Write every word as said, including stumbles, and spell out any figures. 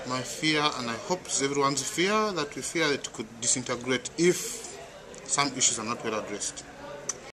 my fear, and I hope it's everyone's fear, that we fear that it could disintegrate if some issues are not well addressed.